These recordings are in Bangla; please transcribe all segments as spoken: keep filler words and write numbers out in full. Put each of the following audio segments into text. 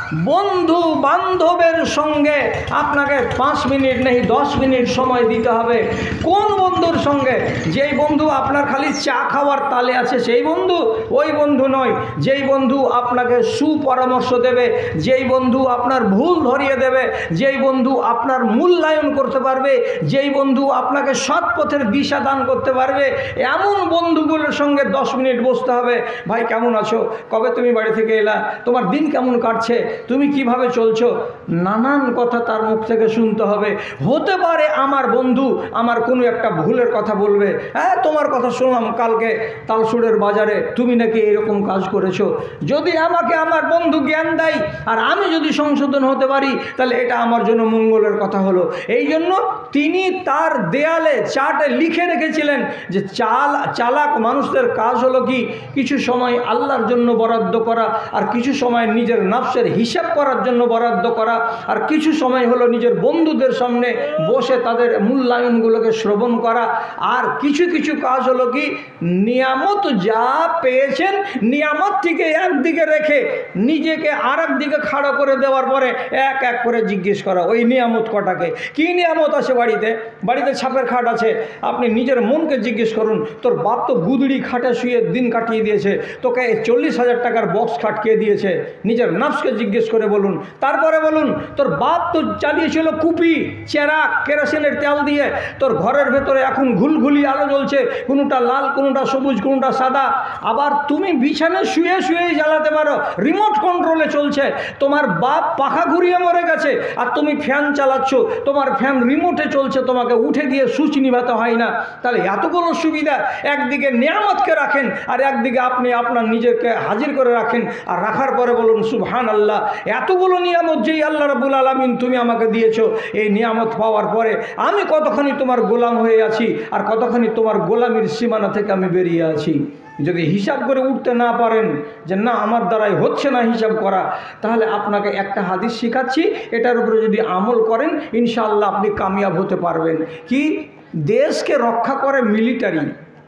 বন্ধু বান্ধবের সঙ্গে আপনাকে পাঁচ মিনিট নেই দশ মিনিট সময় দিতে হবে। কোন বন্ধুর সঙ্গে? যেই বন্ধু আপনার খালি চা খাওয়ার তালে আছে সেই বন্ধু? ওই বন্ধু নয়। যেই বন্ধু আপনাকে সুপরামর্শ দেবে, যেই বন্ধু আপনার ভুল ধরিয়ে দেবে, যেই বন্ধু আপনার মূল্যায়ন করতে পারবে, যেই বন্ধু আপনাকে সৎ পথের দিশা দান করতে পারবে, এমন বন্ধুগুলোর সঙ্গে দশ মিনিট বসতে হবে। ভাই কেমন আছো? কবে তুমি বাড়ি থেকে এলা? তোমার দিন কেমন কাটছে? তুমি কিভাবে চলছো? নানান কথা তার মুখ থেকে শুনতে হবে। হতে পারে আমার বন্ধু আমার কোনো একটা ভুলের কথা বলবে, হ্যাঁ তোমার কথা শুনলাম কালকে তালসুড়ের বাজারে তুমি নাকি এরকম কাজ করেছো। যদি আমাকে আমার বন্ধু জ্ঞান দেয় আর আমি যদি সংশোধন হতে পারি তাহলে এটা আমার জন্য মঙ্গলের কথা হলো। এই জন্য তিনি তার দেয়ালে চার্টে লিখে রেখেছিলেন যে চাল চালাক মানুষদের কাজ হলো কি, কিছু সময় আল্লাহর জন্য বরাদ্দ করা, আর কিছু সময় নিজের নাফসের হিসাব করার জন্য বরাদ্দ করা, আর কিছু সময় হলো নিজের বন্ধুদের সামনে বসে তাদের মূল্যায়নগুলোকে শ্রবণ করা, আর কিছু কিছু কাজ হলো কি নিয়ামত যা পেয়েছেন নিয়ামত থেকে একদিকে রেখে নিজেকে আর একদিকে খাড়া করে দেওয়ার পরে এক এক করে জিজ্ঞেস করা ওই নিয়ামত কটাকে। কী নিয়ামত আছে বাড়িতে? বাড়িতে ছাপের খাট আছে। আপনি নিজের মনকে জিজ্ঞেস করুন, তোর বাপ তো গুদড়ি খাটে শুয়ে দিন কাটিয়ে দিয়েছে, তোকে চল্লিশ হাজার টাকার বক্স খাট কে দিয়েছে? নিজের নাফসকে জিজ্ঞেস করে বলুন। তারপরে বলুন, তোর বাপ তো চালিয়েছিল কুপি চেরাক কেরোসিনের তেল দিয়ে, তোর ঘরের ভেতরে এখন ঘুলঘুলি আলো জ্বলছে, কোনোটা লাল কোনোটা সবুজ কোনোটা সাদা। আবার তুমি বিছানায় শুয়ে শুয়েই জ্বালাতে পারো, রিমোট কন্ট্রোলে চলছে। তোমার বাপ পাখা ঘুরিয়ে মরে গেছে আর তুমি ফ্যান চালাচ্ছ, তোমার ফ্যান রিমোটে চলছে, তোমাকে উঠে গিয়ে সুইচ নিভাতে হয় না। তাহলে এতগুলো সুবিধা একদিকে নিয়ামতকে রাখেন আর একদিকে আপনি আপনার নিজেকে হাজির করে রাখেন, আর রাখার পরে বলুন সুবহান আল্লাহ, এতগুলো নিয়ামত যেই আল্লাহ রাব্বুল আলামিন তুমি আমাকে দিয়েছো, এই নিয়ামত পাওয়ার পরে আমি কতখানি তোমার গোলাম হয়ে আছি আর কতখানি তোমার গোলামির সীমানা থেকে আমি বেরিয়ে আছি। যদি হিসাব করে উঠতে না পারেন যে না আমার দ্বারাই হচ্ছে না হিসাব করা, তাহলে আপনাকে একটা হাদিস শেখাচ্ছি, এটার উপরে যদি আমল করেন ইনশাআল্লাহ আপনি কামিয়াব হতে পারবেন। কি? দেশকে রক্ষা করে মিলিটারি,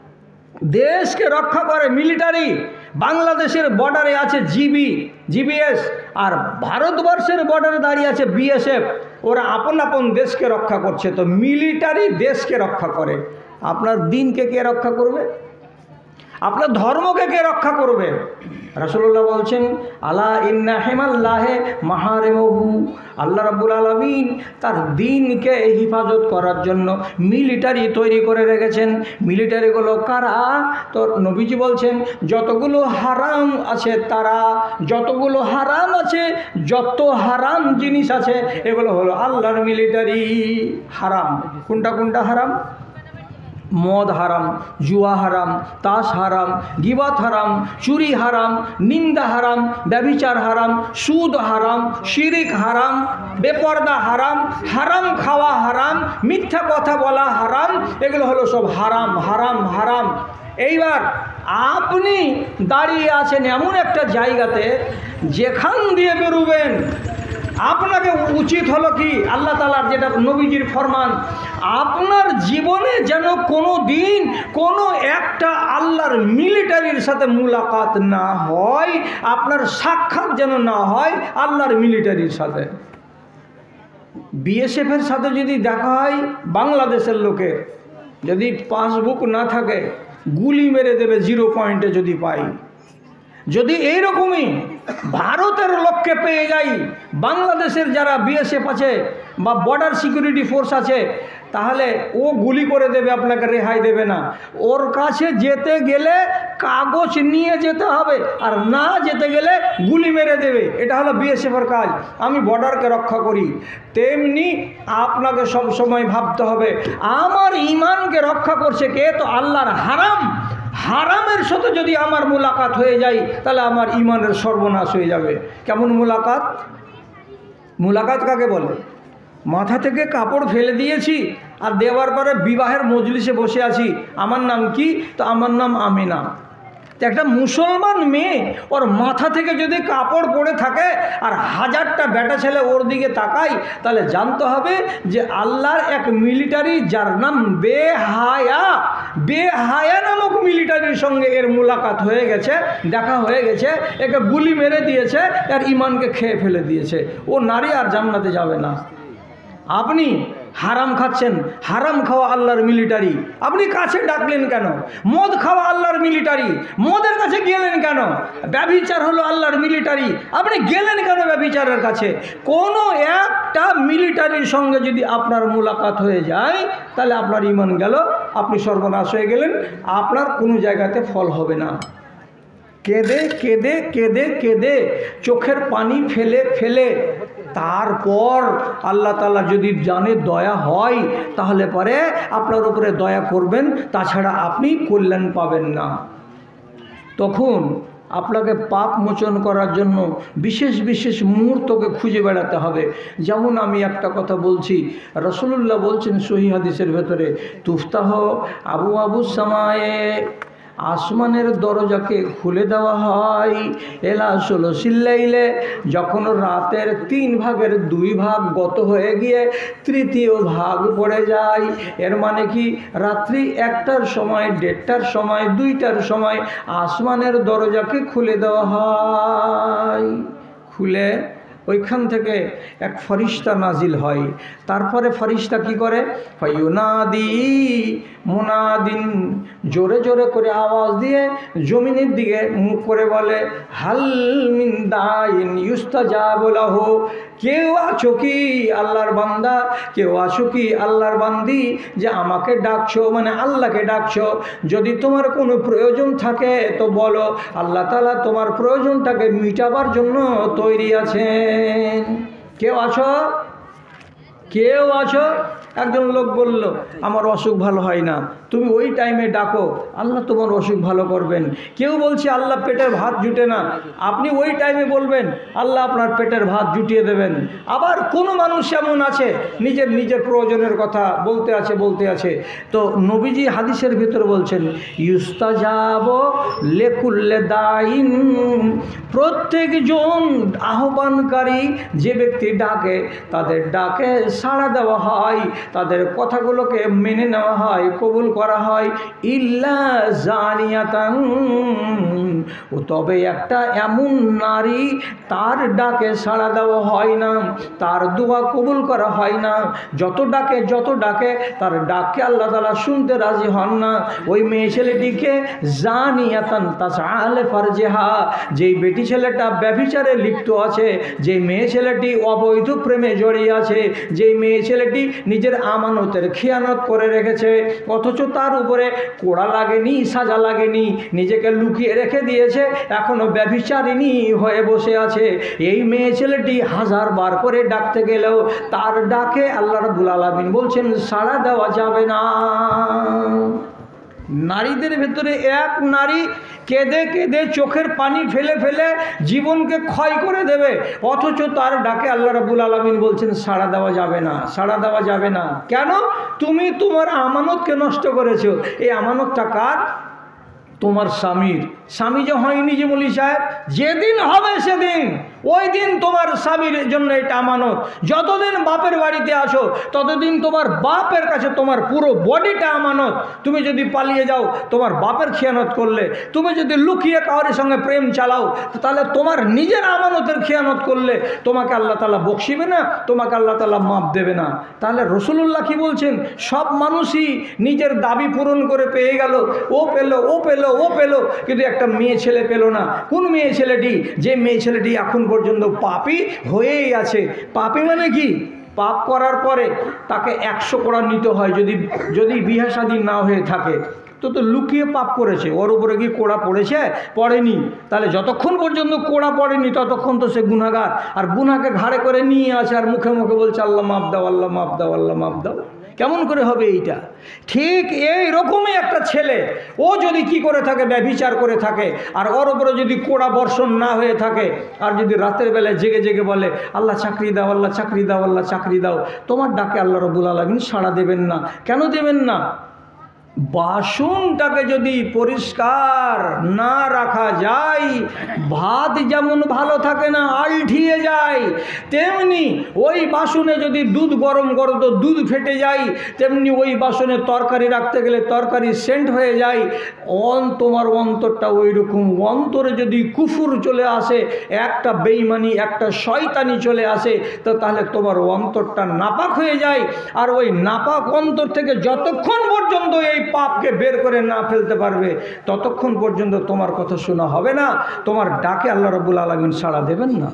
দেশকে রক্ষা করে মিলিটারি। বাংলাদেশের বর্ডারে আছে জিবি জিবিএস, আর ভারতবর্ষের বর্ডারে দাঁড়িয়ে আছে বিএসএফ। ওরা আপন আপন দেশকে রক্ষা করছে। তো মিলিটারি দেশকে রক্ষা করে, আপনার দিনকে কে রক্ষা করবে? আপনার ধর্মকে কে রক্ষা করবে? রাসূলুল্লাহ বলছেন আলা ইন্না হিমাল্লাহে মাহারিমহু, আল্লাহ রাব্বুল আলামিন তার দিনকে হিফাজত করার জন্য মিলিটারি তৈরি করে রেখেছেন। মিলিটারিগুলো কারা? তো নবীজি বলছেন যতগুলো হারাম আছে তারা, যতগুলো হারাম আছে, যত হারাম জিনিস আছে এগুলো হলো আল্লাহর মিলিটারি। হারাম কোনটা কোনটা হারাম? মদ হারাম, জুয়া হারাম, তাস হারাম, গিবত হারাম, চুরি হারাম, নিন্দা হারাম, ব্যভিচার হারাম, সুদ হারাম, শিরিক হারাম, বেপর্দা হারাম, হারাম খাওয়া হারাম, মিথ্যা কথা বলা হারাম। এগুলো হলো সব হারাম হারাম হারাম। এইবার আপনি দাঁড়িয়ে আছেন এমন একটা জায়গাতে যেখান দিয়ে বেরোবেন আপনাকে উচিত হলো কি, আল্লাহ তাআলার যেটা নবীজির ফরমান, আপনার জীবনে যেন কোনো দিন কোনো একটা আল্লাহর মিলিটারির সাথে মুলাকাত না হয়, আপনার সাক্ষাৎ যেন না হয় আল্লাহর মিলিটারির সাথে। বিএসএফের সাথে যদি দেখা হয় বাংলাদেশের লোকের, যদি পাসবুক না থাকে গুলি মেরে দেবে জিরো পয়েন্টে যদি পাই। যদি এইরকমই ভারতের লোককে পেয়ে যাই, বাংলাদেশের যারা বিএসএফ আছে বা বর্ডার সিকিউরিটি ফোর্স আছে, তাহলে ও গুলি করে দেবে, আপনাকে রেহাই দেবে না। ওর কাছে যেতে গেলে কাগজ নিয়ে যেতে হবে, আর না যেতে গেলে গুলি মেরে দেবে। এটা হলো বিএসএফের কাজ। আমি বর্ডারকে রক্ষা করি, তেমনি আপনাকে সব সময় ভাবতে হবে আমার ঈমানকে রক্ষা করছে কে? তো আল্লাহর হারাম। হারামের সাথে যদি আমার মুলাকাত হয়ে যায় তাহলে আমার ঈমানের সর্বনাশ হয়ে যাবে। কেমন মুলাকাত? মুলাকাত কাকে বলে? মাথা থেকে কাপড় ফেলে দিয়েছি আর দেওয়ার পরে বিবাহের মজলিসে বসে আছি, আমার নাম কি? তো আমার নাম আমিনা। তো একটা মুসলমান মেয়ে ওর মাথা থেকে যদি কাপড় পরে থাকে আর হাজারটা বেটা ছেলে ওর দিকে তাকায়, তাহলে জানতে হবে যে আল্লাহর এক মিলিটারি যার নাম বেহায়া, বেহায়া নামক মিলিটারির সঙ্গে এর মুলাকাত হয়ে গেছে, দেখা হয়ে গেছে, একে গুলি মেরে দিয়েছে, এর ইমানকে খেয়ে ফেলে দিয়েছে। ও নারী আর জান্নাতে যাবে না। আপনি হারাম খাচ্ছেন, হারাম খাওয়া আল্লাহর মিলিটারি, আপনি কাছে ডাকলেন কেন? মদ খাওয়া আল্লাহর মিলিটারি, মদের কাছে গেলেন কেন? ব্যভিচার হলো আল্লাহর মিলিটারি, আপনি গেলেন কেন ব্যভিচারের কাছে? কোনো একটা মিলিটারির সঙ্গে যদি আপনার মুলাকাত হয়ে যায় তাহলে আপনার ঈমান গেল, আপনি সর্বনাশ হয়ে গেলেন, আপনার কোনো জায়গাতে ফল হবে না। কেঁদে কেঁদে কেঁদে কেঁদে চোখের পানি ফেলে ফেলে তারপর আল্লাহ তাআলা যদি জানে দয়া হয় তাহলে পরে আপনার উপরে দয়া করবেন, তাছাড়া আপনি কল্যাণ পাবেন না। তখন আপনাকে পাপ মোচন করার জন্য বিশেষ বিশেষ মুহূর্তকে খুঁজে বেড়াতে হবে। যেমন আমি একটা কথা বলছি, রাসূলুল্লাহ বলছেন সহিহ হাদিসের ভেতরে, তুফতাহ আবু আবু সামায়ে, আসমানের দরজাকে খুলে দেওয়া হয় এলা ষোলো সিল্লাইলে, যখন রাতের তিন ভাগের দুই ভাগ গত হয়ে গিয়ে তৃতীয় ভাগ পড়ে যায়। এর মানে কি, রাত্রি একটার সময়, দেড়টার সময়, দুইটার সময় আসমানের দরজাকে খুলে দেওয়া হয়। খুলে ওইখান থেকে এক ফরিস্তা নাজিল হয়। তারপরে ফরিস্তা কি করে, ফায়ুনাদি মুনাদিন, জোরে জোরে করে আওয়াজ দিয়ে জমিনের দিকে মুখ করে বলে, হাল মিন দাইন ইউস্তাজাবু লাহু, কেউ আছো কি আল্লাহর বান্দা, কেউ আছো কি আল্লাহর বান্দি যে আমাকে ডাকছো, মানে আল্লাহকে ডাকছো। যদি তোমার কোনো প্রয়োজন থাকে তো বলো, আল্লাহ তাআলা তোমার প্রয়োজনটাকে মিটাবার জন্য তৈরি আছেন। কেউ আছো? কেউ আছো? একজন লোক বলল, আমার অসুখ ভালো হয় না, তুমি ওই টাইমে ডাকো, আল্লাহ তোমার অসুখ ভালো করবেন। কেউ বলছে আল্লাহ পেটের ভাত জুটে না, আপনি ওই টাইমে বলবেন, আল্লাহ আপনার পেটের ভাত জুটিয়ে দেবেন। আবার কোনো মানুষ এমন আছে নিজের নিজের প্রয়োজনের কথা বলতে আছে বলতে আছে তো নবীজি হাদিসের ভিতর বলছেন, ইউস্তাজাবু লিকুল্লি দাইন, প্রত্যেকজন আহ্বানকারী যে ব্যক্তি ডাকে তাদের ডাকে সাড়া দেওয়া হয়, তাদের কথাগুলোকে মেনে নেওয়া হয়, কবুল করা হয়। ইল্লা জানিয়াতান, ও তবে একটা এমন নারী, তার ডাকে সাড়া দেওয়া হয় না, তার দোয়া কবুল করা হয় না। যত ডাকে যত ডাকে তার ডাকে আল্লাহ তাআলা শুনতে রাজি হন না। ওই মেয়ে ছেলেটিকে জানিয়াতান তাসআলে ফারজিহা, যেই বেটি ছেলেটা ব্যভিচারে লিপ্ত আছে, যে মেয়ে ছেলেটি অবৈধ প্রেমে জড়িয়ে আছে, যে মেয়ে ছেলেটি নিজের আমানতের খেয়ানত করে রেখেছে, অথচ তার উপরে কোড়া লাগেনি, সাজা লাগেনি, নিজেকে লুকিয়ে রেখে দিয়েছে, এখনো ব্যভিচারিণী হয়ে বসে আছে, এই মেয়ে ছেলেটি হাজার বার করে ডাকতে গেলেও তার ডাকে আল্লাহ রাব্বুল আলামিন বলছেন সাড়া দেওয়া যাবে না। নারীদের ভেতরে এক নারী কেঁদে কেঁদে চোখের পানি ফেলে ফেলে জীবনকে ক্ষয় করে দেবে, অথচ তার ডাকে আল্লাহ রাব্বুল আলামিন বলছেন সাড়া দেওয়া যাবে না, সাড়া দেওয়া যাবে না। কেন? তুমি তোমার আমানতকে নষ্ট করেছো। এই আমানতটা কার? তোমার স্বামীর। স্বামী যে হয়নি যে মৌলী সাহেব, যেদিন হবে সেদিন, ওই দিন তোমার স্বামীর জন্য এটা আমানত। যতদিন বাপের বাড়িতে আসো ততদিন তোমার বাপের কাছে তোমার পুরো বডিটা আমানত। তুমি যদি পালিয়ে যাও তোমার বাপের খেয়ানত করলে, তুমি যদি লুকিয়ে কাউরের সঙ্গে প্রেম চালাও তাহলে তোমার নিজের আমানতের খেয়ানত করলে তোমাকে আল্লাহ তাআলা বকশিবে না, তোমাকে আল্লাহ তাআলা মাপ দেবে না। তাহলে রাসূলুল্লাহ কি বলছেন? সব মানুষই নিজের দাবি পূরণ করে পেয়ে গেল, ও পেল ও পেল ও পেল, কিন্তু একটা মেয়ে ছেলে পেল না। কোন মেয়ে ছেলেটি? যে মেয়ে ছেলেটি এখন পর্যন্ত পাপী হয়েই আছে। পাপী মানে কি? পাপ করার পরে তাকে একশো কোড়া নিতে হয় যদি যদি বিয়ে শাদী না হয়ে থাকে। তো তো লুকিয়ে পাপ করেছে, ওর উপরে কি কোড়া পড়েছে? পড়েনি। তাহলে যতক্ষণ পর্যন্ত কোড়া পড়েনি ততক্ষণ তো সে গুনাহগার, আর গুনাহকে ঘাড়ে করে নিয়ে আসে আর মুখে মুখে বলছে আল্লাহ মাফ দাও, আল্লাহ মাফ দাও, আল্লাহ মাফ দাও। কেমন করে হবে এইটা? ঠিক এই রকমই একটা ছেলে, ও যদি কি করে থাকে, ব্যভিচার করে থাকে, আর ওর উপরে যদি কোড়া বর্ষণ না হয়ে থাকে, আর যদি রাতের বেলায় জেগে জেগে বলে আল্লাহ চাকরি দাও, আল্লাহ চাকরি দাও, আল্লাহ চাকরি দাও, তোমার ডাকে আল্লাহ রাব্বুল আলামিন সাড়া দেবেন না। কেন দেবেন না? বাসনটাকে যদি পরিষ্কার না রাখা যায়, ভাত যেমন ভালো থাকে না, আলঠিয়ে যায়, তেমনি ওই বাসনে যদি দুধ গরম করো তো দুধ ফেটে যায়, তেমনি ওই বাসনে তরকারি রাখতে গেলে তরকারি সেন্ট হয়ে যায়। অন তোমার অন্তরটা ওই রকম, অন্তরে যদি কুফুর চলে আসে, একটা বেঈমানি একটা শয়তানি চলে আসে, তো তাহলে তোমার অন্তরটা নাপাক হয়ে যায়। আর ওই নাপাক অন্তর থেকে যতক্ষণ পর্যন্ত এই পাপকে বের করে না ফেলতে পারবে, ততক্ষণ পর্যন্ত তোমার কথা শোনা হবে না, তোমার ডাকে আল্লাহ রাব্বুল আলামিন সাড়া দেবেন না।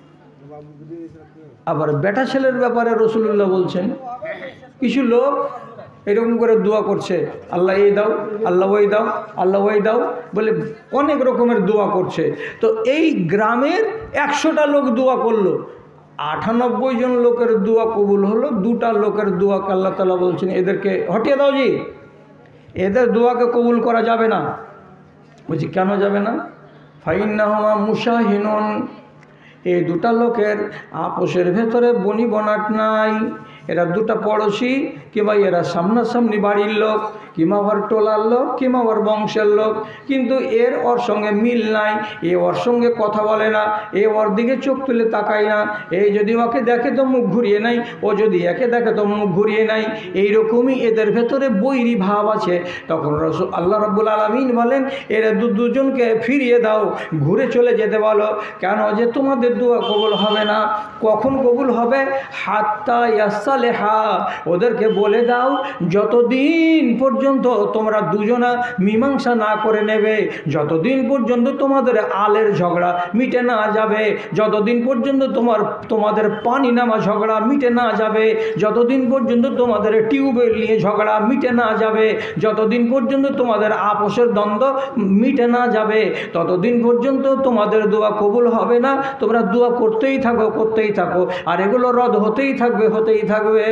আবার বেটা ছেলের ব্যাপারে রাসূলুল্লাহ বলছেন, কিছু লোক এরকম করে দোয়া করছে, আল্লাহ এই দাও, আল্লাহ ওই দাও, আল্লাহ ওই দাও বলে অনেক রকমের দোয়া করছে। তো এই গ্রামের একশোটা লোক দোয়া করলো, আটানব্বই জন লোকের দোয়া কবুল হলো, দুটা লোকের দোয়াকে আল্লাহ তাআলা বলছেন এদেরকে হটিয়ে দাও জি, এদের দোয়াকে কবুল করা যাবে না। বলছি কেন যাবে না? ফাইন্নাহুমা মুশাহিনুন, এই দুটা লোকের আপোষের ভেতরে বনি বনাট নাই। এরা দুটা পড়োশি, কিংবা এরা সামনাসামনি বাড়ির লোক, কিংবা ওর টোলার লোক, কিংবা ওর বংশের লোক, কিন্তু এর ওর সঙ্গে মিল নাই। এ ওর সঙ্গে কথা বলে না, এ ওর দিকে চোখ তুলে তাকায় না, এই যদি ওকে দেখে তো মুখ ঘুরিয়ে নাই, ও যদি একে দেখে তো মুখ ঘুরিয়ে নাই। এইরকমই এদের ভেতরে বৈরী ভাব আছে। তখন রাসূল আল্লাহ রাব্বুল আলামিন বলেন, এরা দু দুজনকে ফিরিয়ে দাও, ঘুরে চলে যেতে বলো। কেন? যে তোমাদের দোয়া কবুল হবে না। কখন কবুল হবে? হাত্তা ইয়াসালেহা, ওদেরকে বলে দাও যতদিন পর্যন্ত তোমরা দুজনা মীমাংসা না করে নেবে, যতদিন পর্যন্ত তোমাদের আলের ঝগড়া মিটে না যাবে, যতদিন পর্যন্ত তোমার তোমাদের পানি নামা ঝগড়া মিটে না যাবে, যতদিন পর্যন্ত তোমাদের টিউবওয়েল নিয়ে ঝগড়া মিটে না যাবে, যতদিন পর্যন্ত তোমাদের আপোষের দ্বন্দ্ব মিটে না যাবে, ততদিন পর্যন্ত তোমাদের দোয়া কবুল হবে না। তোমরা দোয়া করতেই থাকো, করতেই থাকো, আর এগুলো রদ হতেই থাকবে, হতেই থাকবে।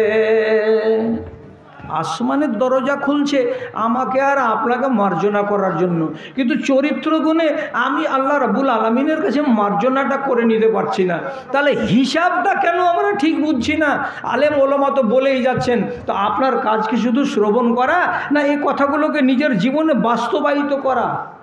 আসমানের দরজা খুলছে আমাকে আর আপনাকে মার্জনা করার জন্য, কিন্তু চরিত্র গুণে আমি আল্লাহ রাব্বুল আলামিনের কাছে মার্জনাটা করে নিতে পারছি না। তাহলে হিসাবটা কেন আমরা ঠিক বুঝছি না? আলেম ওলামা তো বলেই যাচ্ছেন, তো আপনার কাজ কি শুধু শ্রবণ করা, না এই কথাগুলোকে নিজের জীবনে বাস্তবায়িত করা?